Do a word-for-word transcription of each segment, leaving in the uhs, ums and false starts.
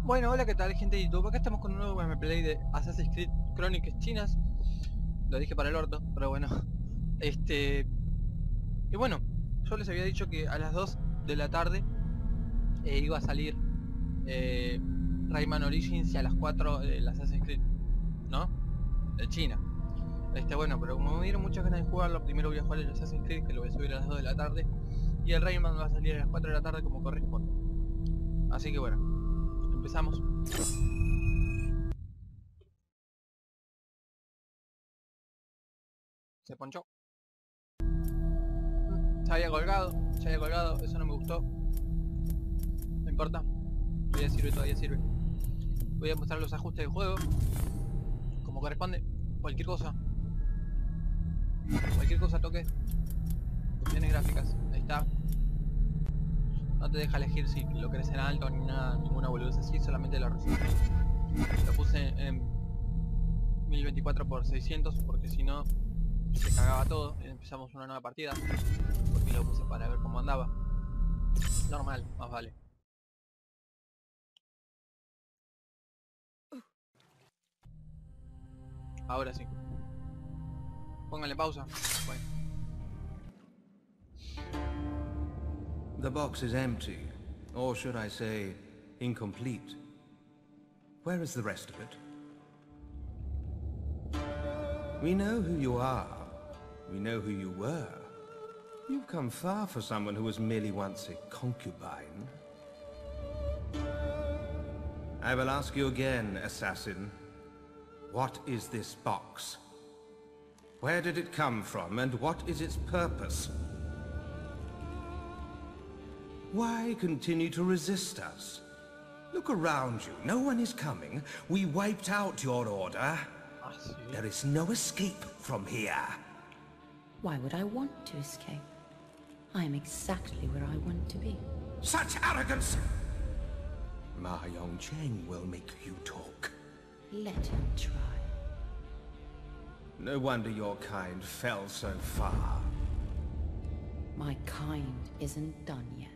Bueno, hola, ¿qué tal, gente de YouTube? Acá estamos con un nuevo gameplay de Assassin's Creed Crónicas Chinas. Lo dije para el orto, pero bueno. Este... Y bueno, yo les había dicho que a las dos de la tarde eh, iba a salir eh, Rayman Origins y a las cuatro eh, el Assassin's Creed, ¿no? De China. Este, bueno, pero como me dieron muchas ganas de jugarlo, primero voy a jugar el Assassin's Creed, que lo voy a subir a las dos de la tarde. Y el Rayman va a salir a las cuatro de la tarde como corresponde. Así que bueno, empezamos. Se ponchó. Se había colgado, se había colgado, eso no me gustó. No importa, todavía sirve, todavía sirve. Voy a mostrar los ajustes del juego como corresponde. Cualquier cosa, cualquier cosa toque. Opciones gráficas, ahí está. No te deja elegir si lo querés en alto ni nada, ninguna boludez así, solamente lo resuelve. Lo puse en mil veinticuatro por seiscientos porque si no se cagaba todo. Empezamos una nueva partida porque lo puse para ver cómo andaba. Normal, más vale. Ahora sí. Pónganle pausa. Bueno. The box is empty, or should I say, incomplete. Where is the rest of it? We know who you are. We know who you were. You've come far for someone who was merely once a concubine. I will ask you again, assassin. What is this box? Where did it come from, and what is its purpose? Why continue to resist us? Look around you. No one is coming. We wiped out your order. Ah, sí. There is no escape from here. Why would I want to escape? I am exactly where I want to be. Such arrogance! Ma Yongcheng will make you talk. Let him try. No wonder your kind fell so far. My kind isn't done yet.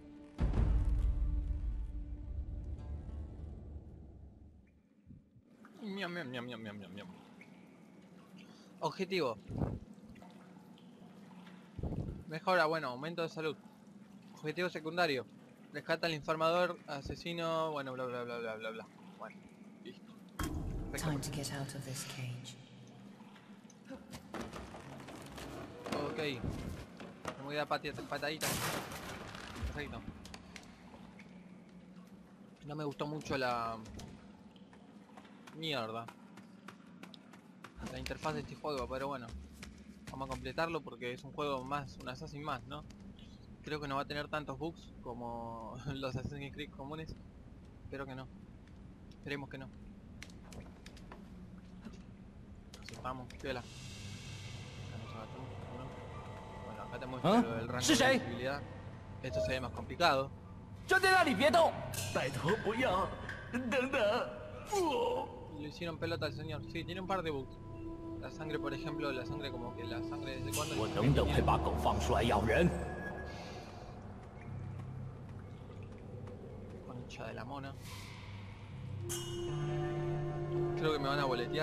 Miam, miam, miam, miam, miam, miam, miam. Objetivo. Mejora, bueno, aumento de salud. Objetivo secundario. Rescata al informador, asesino, bueno, bla bla bla bla bla bla. Bueno, listo. Time to get out of this cage. Ok. Me voy a dar pati- pataditas. Perfecto. No me gustó mucho la... Mierda. La interfaz de este juego, pero bueno. Vamos a completarlo porque es un juego más, un Assassin más, ¿no? Creo que no va a tener tantos bugs como los Assassin's Creed comunes. Espero que no. Esperemos que no. Así, vamos, piola. Acá nos agachamos, ¿no? Bueno, acá te muestro ¿Ah? lo del rango ¿Sí, sí? de visibilidad. Esto se ve más complicado. 站在那里别动！拜托不要，等等，我。 Lo hicieron pelota al señor. Sí, tiene un par de bugs. La sangre, por ejemplo, la sangre como que la sangre desde cuando... 我等等会把狗放出来咬人。 Concha de la mona. Creo que me van a boletear.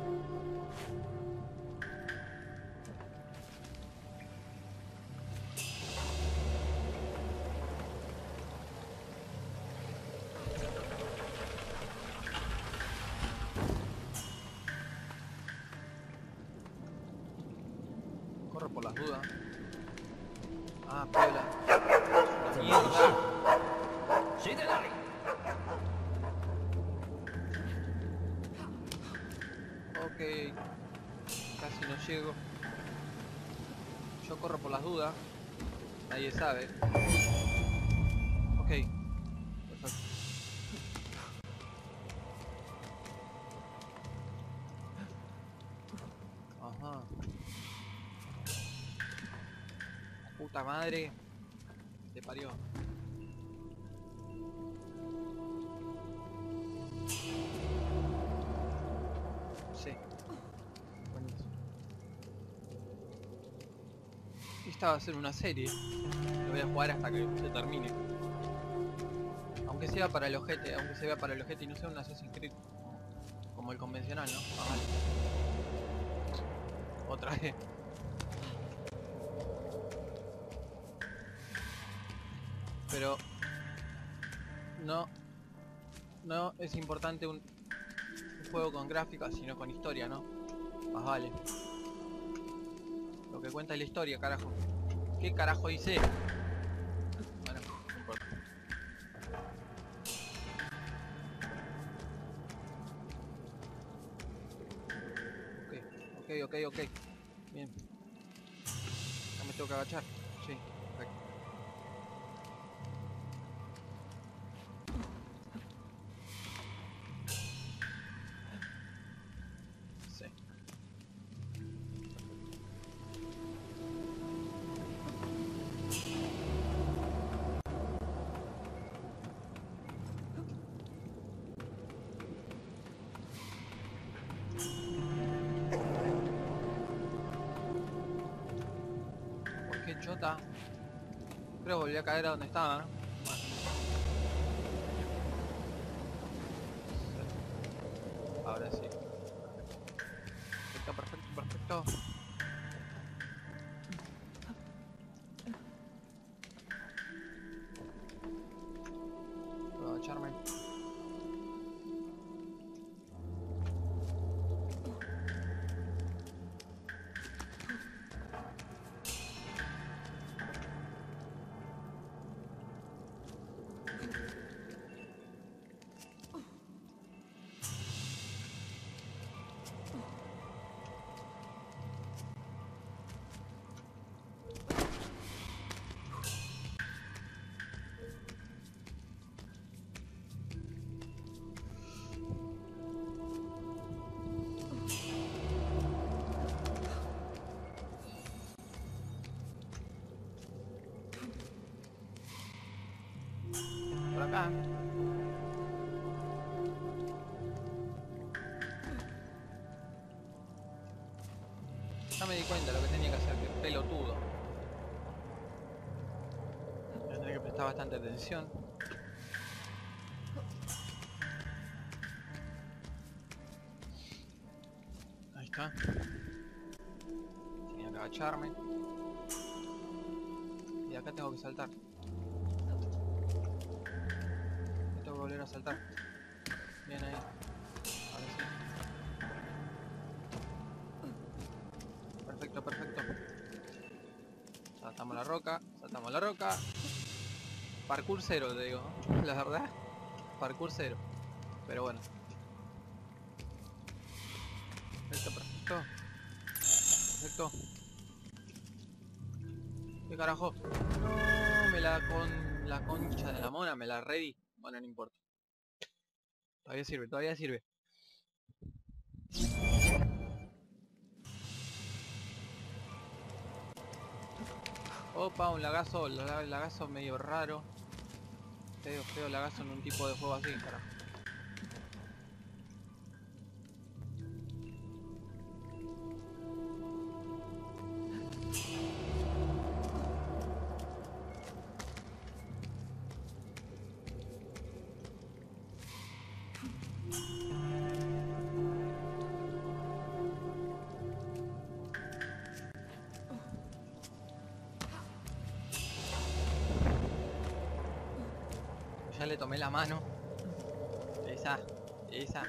Corro por las dudas. Ah, piola. Mierda. 谁在那里？ Ok. Casi no llego. Yo corro por las dudas. Nadie sabe. Ok. Perfecto. Ajá. Puta madre. Te parió. Sí. Buenísimo. Esta va a ser una serie. Lo voy a jugar hasta que se termine. Aún Aunque sea para el ojete, aunque se vea para el ojete y no sea un Assassin's Creed como, como el convencional, ¿no? Ah, vale. Otra vez. Pero no, no es importante un, un juego con gráficas, sino con historia, ¿no? Más vale. Lo que cuenta es la historia, carajo. ¿Qué carajo hice? Bueno, no importa. Ok, ok, ok, ok. Bien. Ya me tengo que agachar. Sí, perfecto. Sí. ¿Por qué chota? Creo que volví a caer a donde estaba, ¿no? Bueno. Sí. Ahora sí. Perfecto, perfecto, perfecto. Puedo agacharme. Por acá. Ya me di cuenta de lo que tenía que hacer, que pelotudo. Voy a tener que prestar bastante atención. Ahí está. Tenía que agacharme. Y acá tengo que saltar. Tengo que volver a saltar. Bien ahí. Ahora sí. Perfecto, perfecto. Saltamos la roca, saltamos la roca. Parkour cero, te digo, ¿no? La verdad. Parkour cero. Pero bueno. Perfecto, perfecto. Perfecto. ¿Qué carajo? No, me la con la concha de la mona, me la ready. Bueno, no importa. Todavía sirve, todavía sirve. Opa, un lagazo, la- lagazo medio raro. Feo, feo lagazo en un tipo de juego así, carajo. Ya le tomé la mano. Esa, esa.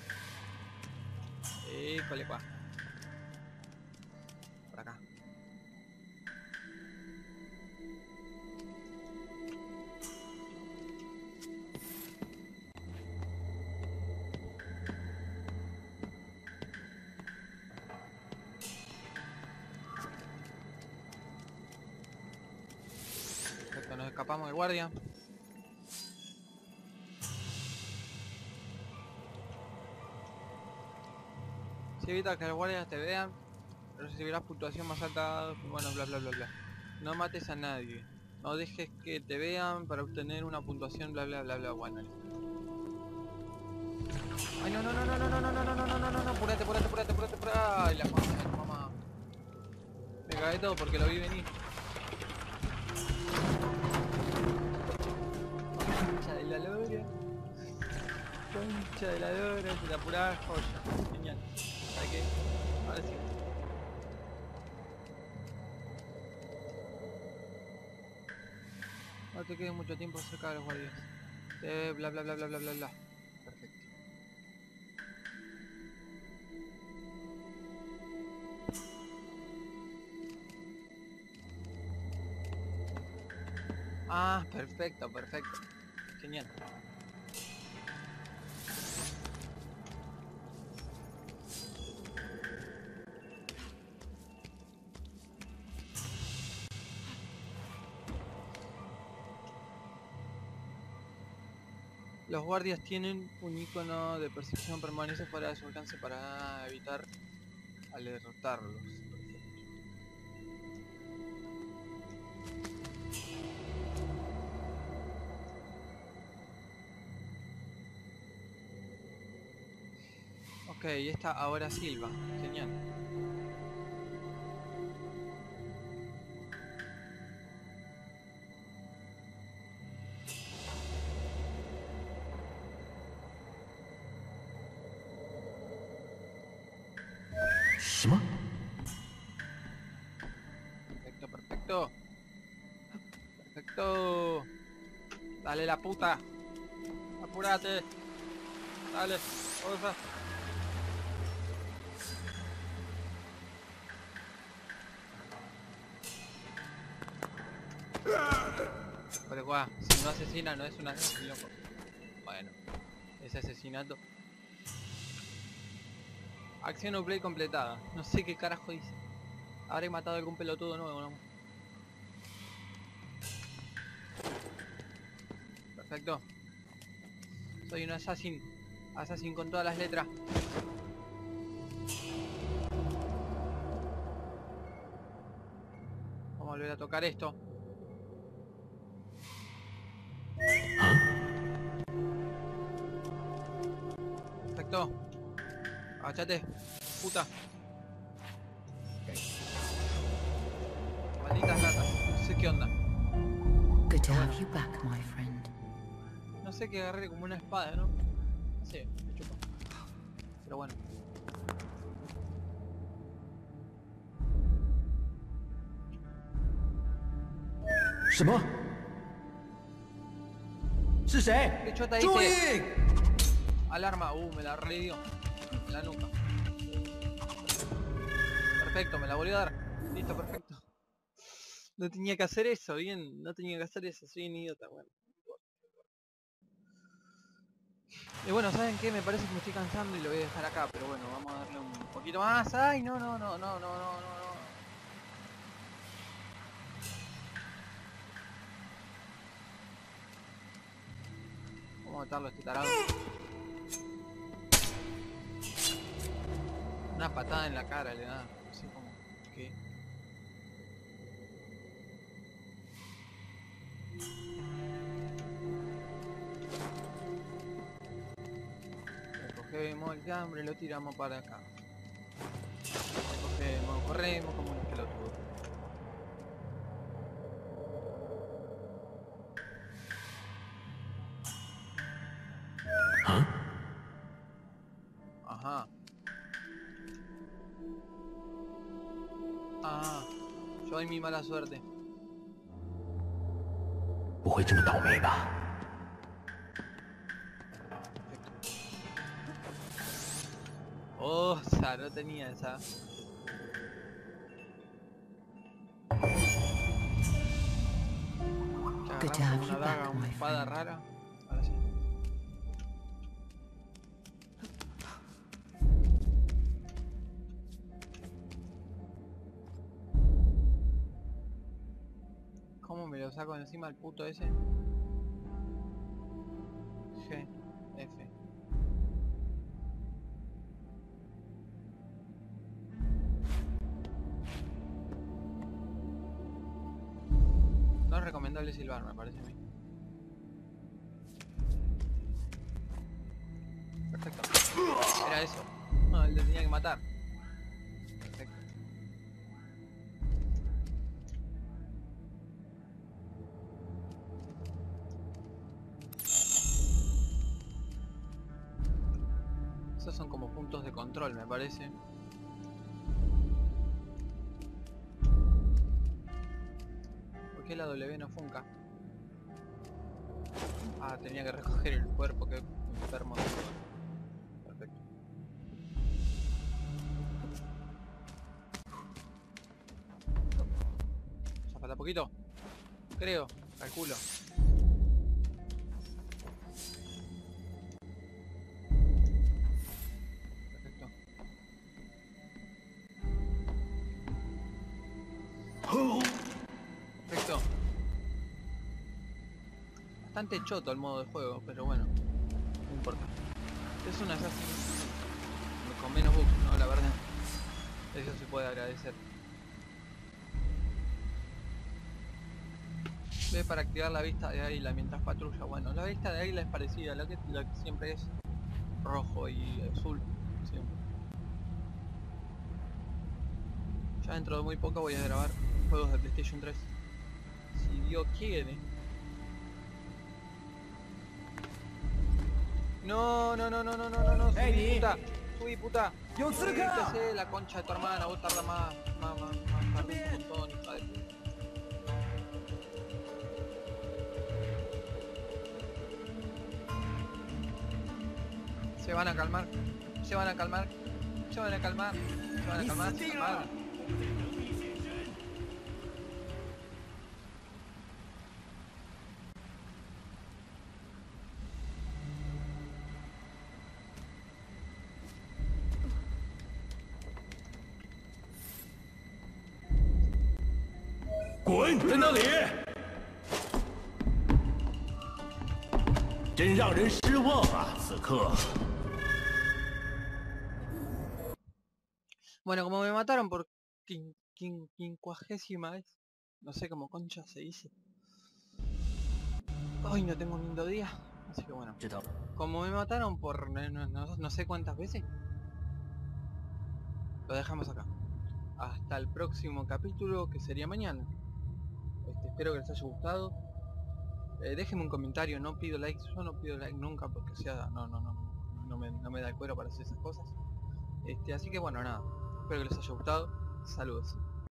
Híjole, cuá. Por acá. Perfecto, nos escapamos del guardia. Si evitas que los guardias te vean, recibirás puntuación más alta, bueno, bla bla bla bla. No mates a nadie. No dejes que te vean para obtener una puntuación, bla bla bla bla. Bueno, listo. Ay, no, no, no, no, no, no, no, no, no, no, no, no, no, no, apurate, apurate, apurate, apurate, apurate. Ay, la concha de tu mamá. Me cagué todo porque lo vi venir. Concha de la lora. Concha de la lora, de la pura joya. Genial. ¿Sabes qué? Ahora sí. No te quedes mucho tiempo cerca de los guardias. Eh, bla bla bla bla bla bla bla. Perfecto. Ah, perfecto, perfecto. Genial. Los guardias tienen un icono de percepción permanece fuera de su alcance para evitar alertarlos. Ok, esta ahora silba. Genial. Perfecto, perfecto. Perfecto. Dale la puta. Apúrate. Dale. Osa. Pero guau, si no asesina no es una asesino, loco. Bueno, ese asesinato. Acción o play completada. No sé qué carajo hice. Habré matado a algún pelotudo nuevo, ¿no? Perfecto. Soy un assassin. Assassin con todas las letras. Vamos a volver a tocar esto. Perfecto. Agachate. Puta. Malditas ratas. No sé qué onda. Good to have you back, my friend. No sé qué agarré como una espada, ¿no? No sé, me chupa. Pero bueno. 什么？是谁 ¿Qué chota？ 注 dice? 意！ Alarma. Uh, me la redio. En la nuca. Perfecto, me la volvió a dar. Listo, perfecto. No tenía que hacer eso, bien. No tenía que hacer eso, soy un idiota, bueno. Y bueno, ¿saben qué? Me parece que me estoy cansando y lo voy a dejar acá, pero bueno, vamos a darle un poquito más. ¡Ay, no, no, no, no, no, no, no, no! Vamos a matarlo a este tarado. Una patada en la cara le da. No sé cómo. ¿Qué? Recogemos el cambre y lo tiramos para acá. Recogemos, corremos como un pelotudo. Ajá. Ah, yo y mi mala suerte. 不会这么倒霉吧？ Oh, o sea, no tenía esa. Que Good to agarramos have una you daga, back, una my espada friend. rara. Ahora sí. ¿Cómo me lo saco de encima el puto ese? G, F. No es recomendable silbar, me parece a mí. Perfecto. Era eso. No, él le tenía que matar. Perfecto. Esos son como puntos de control, me parece. ¿Por qué la W no funca? Ah, tenía que recoger el cuerpo, que enfermo. Perfecto. Ya falta poquito. Creo, calculo. Perfecto. Perfecto. Bastante choto el modo de juego, pero bueno, no importa. Es un Assassin's con menos bugs, ¿no? La verdad. Eso se puede agradecer. Ve para activar la vista de águila mientras patrulla. Bueno, la vista de águila es parecida a lo que, lo que siempre es rojo y azul. Siempre. Ya dentro de muy poco voy a grabar juegos de PlayStation tres. Si Dios quiere. No, no, no, no, no, no, no, no, subí, Ey, puta, subí, puta. Yo Subí, cerca. te sé, la concha de tu hermana, vos tarda más, más, más, más, tardé un montón, hija de puta. Se van a calmar, se van a calmar, se van a calmar, se van a calmar, se calmar. 滚！在那里！真让人失望啊！此刻。 Bueno, como me mataron por quin, quin, quincuagésima vez, no sé cómo concha se dice. Hoy no tengo un lindo día, así que bueno. Como me mataron por no, no, no, no sé cuántas veces, lo dejamos acá. Hasta el próximo capítulo, que sería mañana. Este, espero que les haya gustado. Eh, déjenme un comentario, no pido likes, yo no pido like nunca porque sea, no, no, no, no me, no me da el cuero para hacer esas cosas. Este, así que bueno, nada. Espero que les haya gustado. Saludos.